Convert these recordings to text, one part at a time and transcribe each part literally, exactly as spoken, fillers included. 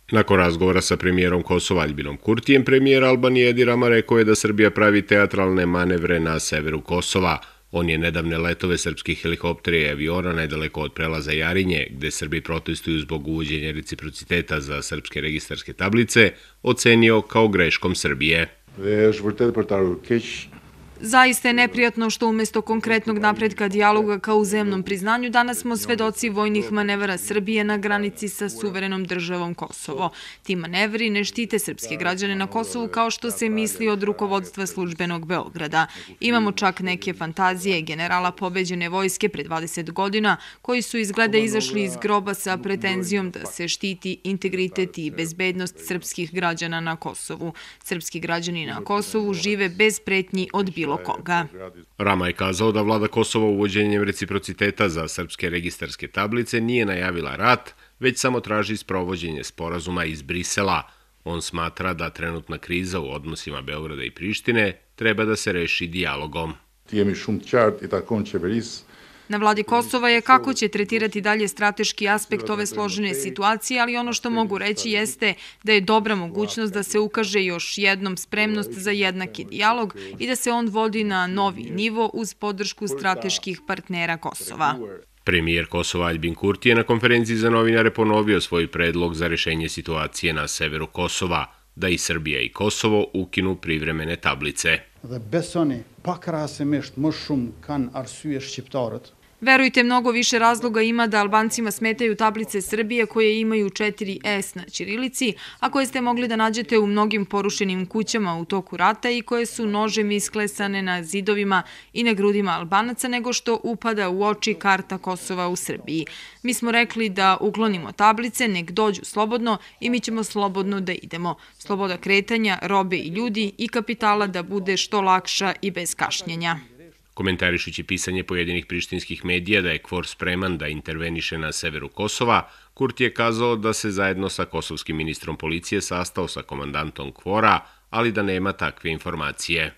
Nakon razgovora sa premijerom Kosova Aljbinom Kurtijem, premijer Albanije Edi Rama rekao je da Srbija pravi teatralne manevre na severu Kosova. On je nedavne letove srpskih helikoptera i aviona nedaleko od prelaza Jarinje, gde Srbi protestuju zbog uvođenja reciprociteta za srpske registarske tablice, ocenio kao greškom Srbije. Zaista je neprijatno što umjesto konkretnog napretka dijaloga ka uzajamnom priznanju danas smo svedoci vojnih manevara Srbije na granici sa suverenom državom Kosovo. Ti manevri ne štite srpske građane na Kosovu kao što se misli od rukovodstva službenog Beograda. Imamo čak neke fantazije generala pobeđene vojske pre dvadeset godina koji su izgleda izašli iz groba sa pretenzijom da se štiti integritet i bezbednost srpskih građana na Kosovu. Srpski građani na Kosovu žive bez pretnji od bilo koga. Rama je kazao da vlada Kosova uvođenjem reciprociteta za srpske registarske tablice nije najavila rat, već samo traži sprovođenje sporazuma iz Brisela. On smatra da trenutna kriza u odnosima Beograda i Prištine treba da se reši dijalogom. Na vladi Kosova je kako će tretirati dalje strateški aspekt ove složene situacije, ali ono što mogu reći jeste da je dobra mogućnost da se ukaže još jednom spremnost za jednaki dijalog i da se on vodi na novi nivo uz podršku strateških partnera Kosova. Premijer Kosova Aljbin Kurti je na konferenciji za novinare ponovio svoj predlog za rešenje situacije na severu Kosova, da i Srbija i Kosovo ukinu privremene tablice. Verujte, mnogo više razloga ima da Albancima smetaju tablice Srbije koje imaju četiri es na ćirilici, a koje ste mogli da nađete u mnogim porušenim kućama u toku rata i koje su nožem isklesane na zidovima i na grudima Albanaca, nego što upada u oči karta Kosova u Srbiji. Mi smo rekli da uklonimo tablice, nek dođu slobodno i mi ćemo slobodno da idemo. Sloboda kretanja, robe i ljudi i kapitala da bude što lakša i bez kašnjenja. Komentarišući pisanje pojedinih prištinskih medija da je KFOR spreman da interveniše na severu Kosova, Kurti je kazao da se zajedno sa kosovskim ministrom policije sastao sa komandantom KFOR-a, ali da nema takve informacije.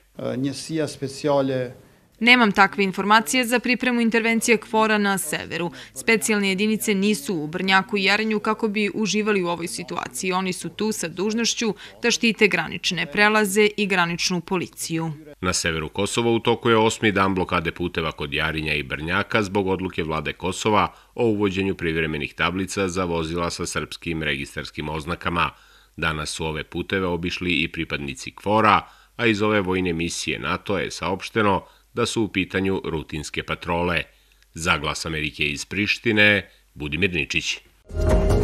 Nemam takve informacije za pripremu intervencije KFOR-a na severu. Specijalne jedinice nisu u Brnjaku i Jarinju kako bi uživali u ovoj situaciji. Oni su tu sa dužnošću da štite granične prelaze i graničnu policiju. Na severu Kosova u toku je osmi dan blokade puteva kod Jarinja i Brnjaka zbog odluke vlade Kosova o uvođenju privremenih tablica za vozila sa srpskim registarskim oznakama. Danas su ove puteve obišli i pripadnici KFOR-a, a iz ove vojne misije NATO je saopšteno da su u pitanju rutinske patrole. Za Glas Amerike iz Prištine, Budimir Ničić.